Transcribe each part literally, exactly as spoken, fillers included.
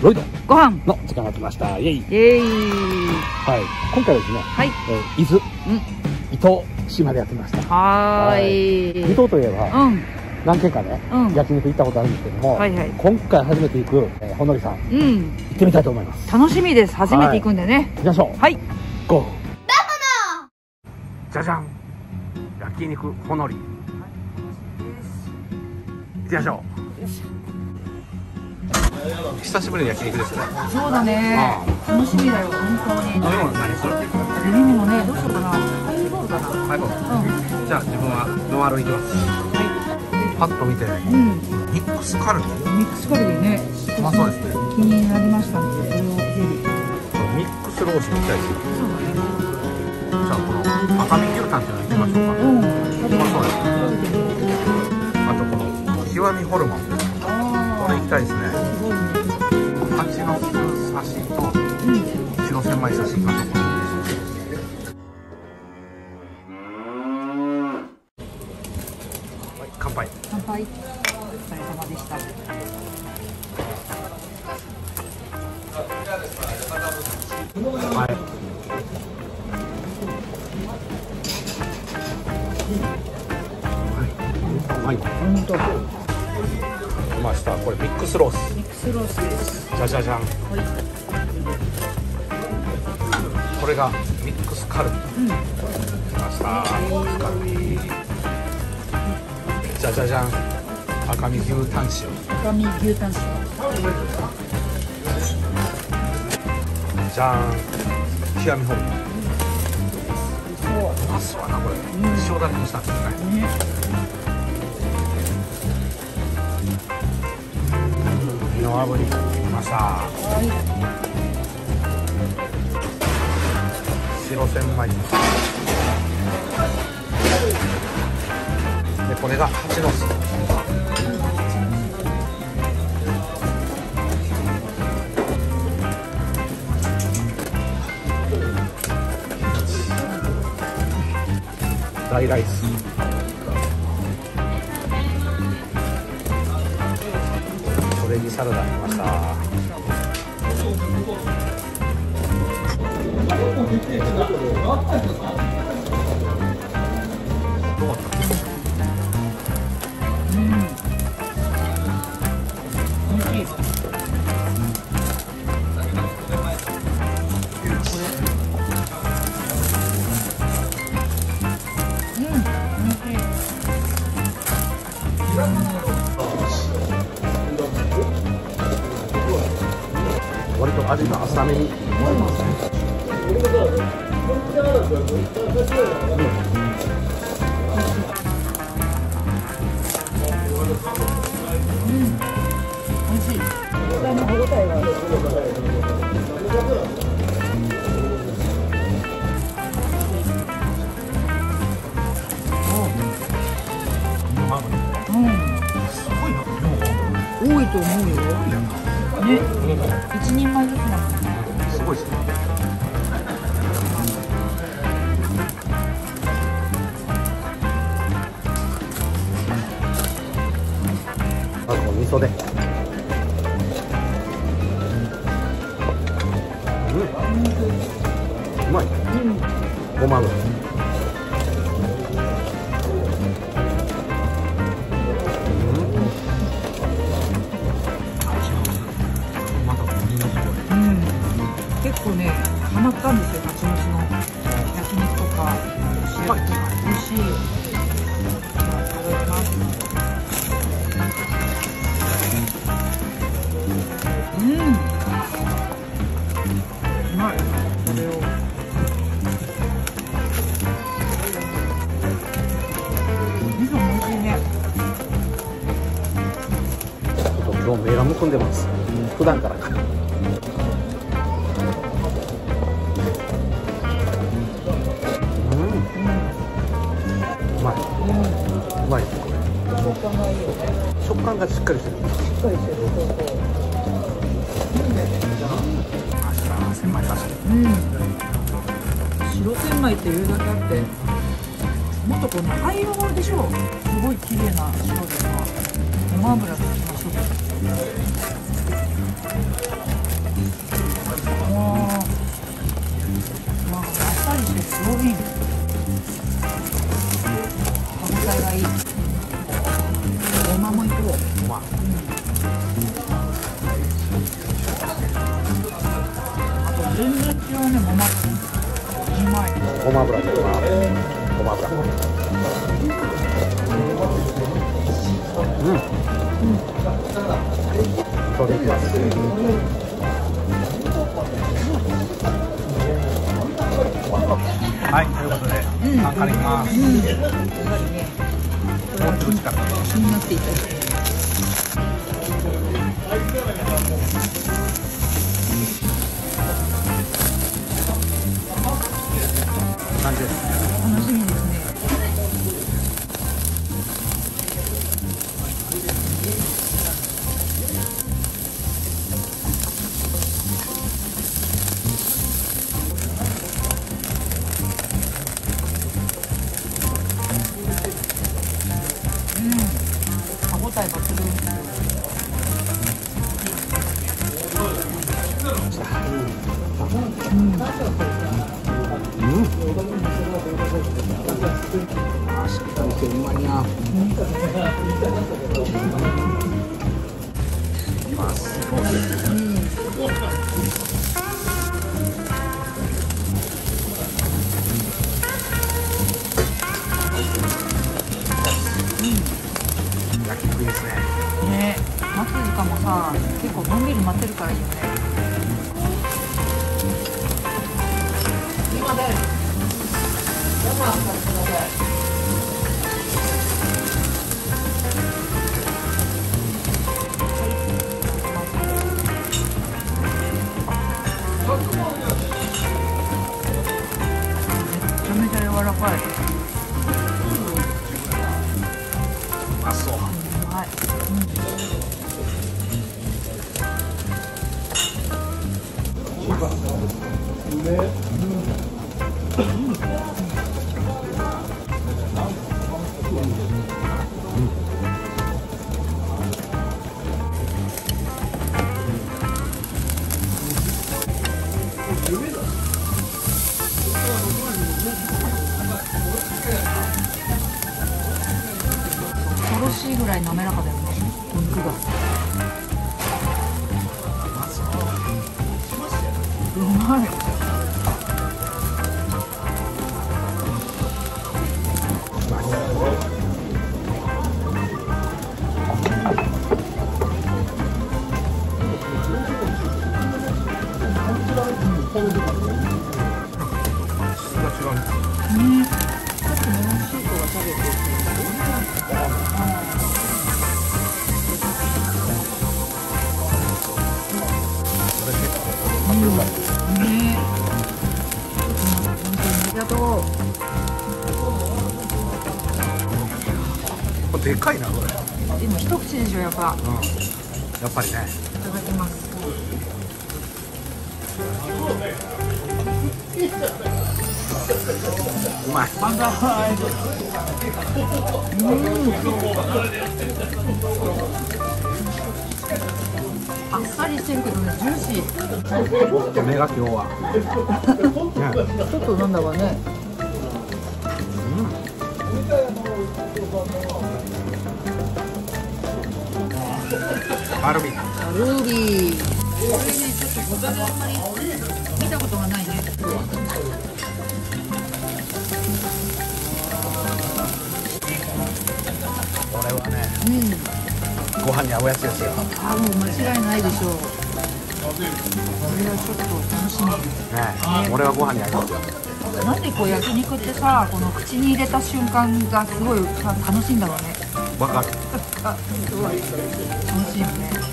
ロイドご飯の時間が来ました。イエイ。 イエイ。 はい、今回はですね、 はい、 えー、伊豆、うん、伊東島でやってました。 はーい。 伊東といえば、うん、何軒かね、うん、焼肉行ったことあるんですけども、はいはい、今回初めて行く、えー、ほのりさん、うん、行ってみたいと思います。 楽しみです。初めて行くんでね。はい、 行きましょう。 はい。 ゴー。じゃじゃん。焼肉ほのり。行きましょう。久しぶりの焼肉ですね。 そうだね。楽しみだよ、本当に。 飲み物何する？ 飲み物ね、どうしようかな。ハイボールかな。 ハイボール。うん。じゃあ自分はノンアルいきます。はい。パッと見て、うん、ミックスカルビ。 ミックスカルビね。 まあそうですね。 気になりましたので、それをぜひ。 ミックスロースみたいです。そうだね。じゃあこの赤身牛タンっていうのいきましょうか。うん。まあそうですね。あとこの極みホルモン。これいきたいですね。蜂の巣刺しと白千枚刺しいきましょうか。はい、乾杯。 乾杯。お疲れ様でした。 はい。はい。本当。来ました。これミックスロース。 ミックスロースです。 じゃじゃじゃん。はい、これがミックスカルビ。うん、来ました。ミックスカルビ。じゃじゃじゃん。赤身牛タン塩。 赤身牛タン塩。 じゃん。極みホルモン。うまそうやなこれ。塩だれにしたんですね。の炙り来ました。はい、白千枚で、これが蜂の巣。大ライス。オレンジサラダ来ました。うん。美味しい。割と味が浅めに。多いと思うよ。ね、一人前ずつなんだね。すごいですね。あと味噌で。うん。うまい。ごま油。 結構ね、ハマったんですよ、蜂の巣の焼肉とか塩とか美味しい。いただきます。うん、うまい。これを味噌も美味しいね。ちょっと今日目がむくんでます。普段からか。うまい。うまいですこれ。食感がいいよね。食感がしっかりしてる。しっかりしてる。そうそう。明日千枚刺し。うん。白千枚っていうだけあって、もっとこう赤色でしょ。すごい綺麗な白でさ、ごま油としましょう。 まい。 あと全然違うね、ごま。うまい。 ごま油入れます。ごま油。うん。うん。それいきます。はい、ということで、うん、あかります。うん。これは気になっていただいて。感じです。 楽しみですね。うん、歯ごたえ抜群。うん。 あ、しっかりしてうまいな。あ、すごい。焼き食いですね。 ね、待つ時間もさ、結構のんびり待ってるからいいよね。今だよ。めちゃめちゃ柔らかい。 うまそう。 うまい。恐ろしいぐらい滑らかだよね、肉が。うまい。ね、さっきメロンシートが食べてる。うん、ね、本当にありがとう。 これでかいなこれ。 でも一口でしょやっぱ。 うん。やっぱりね。 いただきます。 うまい。 万歳。うん。あっさりしてるけどね、ジューシー。 目が今日は。ね、 ちょっとなんだわね。 うん。カルビ。 カルビ。これね、ちょっと他であんまり見たことがないね。 これはね、 うん。 ご飯に合うやつですよ。 あ、もう間違いないでしょう。これはちょっと楽しみ。 ね、これはご飯に合いますよ。 なんでこう焼肉ってさ、この口に入れた瞬間がすごいさ楽しいんだろうね。 わかる。 すごい楽しいよね。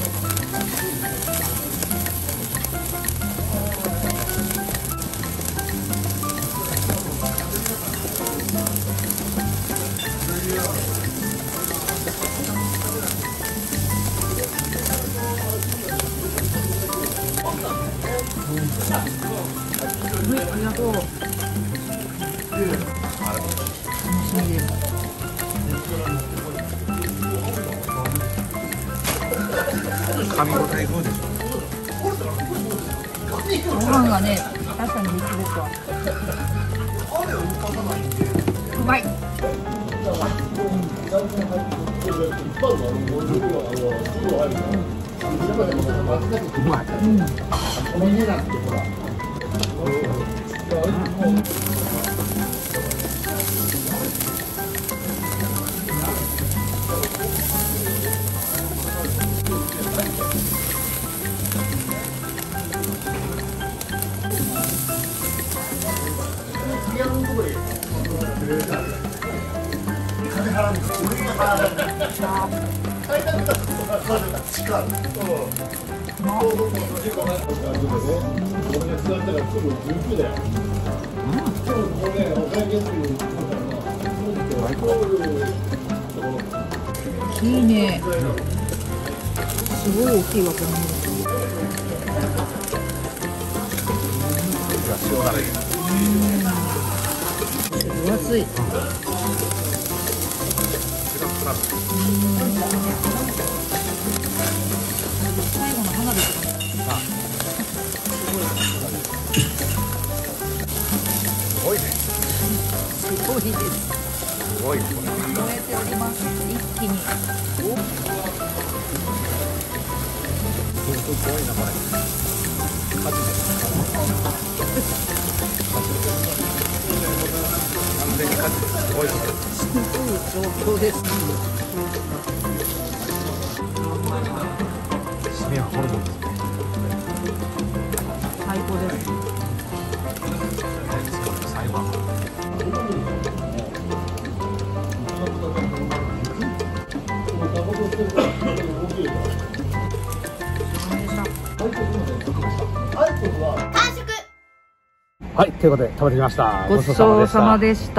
はい、ありがとう。楽しみです。 噛み応えどうでしょご飯がね、確かに三つですわ。うまい。うん、 まい。 いいね。すごい大きいわけね。 塩だれ。 分厚い。最後の花火とかね。 すごいね。 すごいです。 すごいねこれ。 燃えております。一気に。 すごいなこれ。火事です。完全に火事です。すごいです。 すごい状況です。 締めはホルモンですね。 最高です。 最後は。はい、ということで食べてきました。 ごちそうさまでした。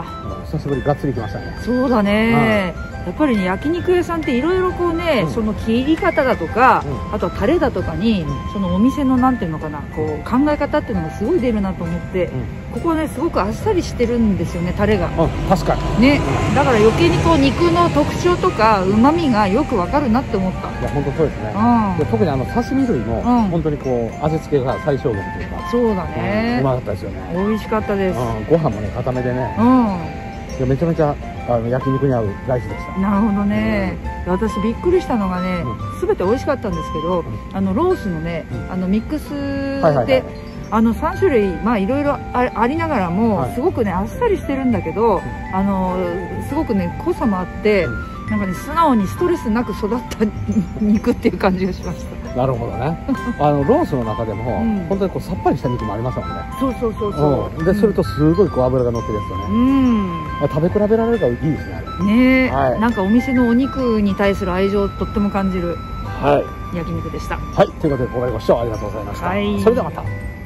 久しぶりがっつり来ましたね。 そうだね。やっぱりね、焼肉屋さんっていろいろこうね、うん、その切り方だとか、うん、あとはタレだとかに、うん、そのお店のなんていうのかな、こう考え方っていうのがすごい出るなと思って、うん、ここはねすごくあっさりしてるんですよね、タレが。 うん、確かにね、だから余計にこう肉の特徴とか旨味がよくわかるなって思った。 いや本当そうですね。うん、で特にあの刺身類も、うん、本当にこう味付けが最小限というか。 そうだね。 うまかったですよね。 美味しかったです。 うん、ご飯もね固めでね。うん。いやめちゃめちゃあの焼肉に合うライスでした。 なるほどね。うん、私びっくりしたのがね、すべ、うん、て美味しかったんですけど、うん、あのロースのね、うん、あのミックスで、あのさん種類まあいろいろありながらも、はい、すごくねあっさりしてるんだけど、うん、あのすごくね濃さもあって、うん、なんかね素直にストレスなく育った肉っていう感じがしました。 なるほどね。あのロースの中でも、うん、本当にこうさっぱりした肉もありますもんね。 そうそうそうそう。 うん、でそれとすごいこう脂が乗ってるやつとね。うん。食べ比べられるからいいですね。 ねえ、はい、なんかお店のお肉に対する愛情をとっても感じる、はい、焼肉でした。 はい、ということでここまでご視聴ありがとうございました。はい、それではまた。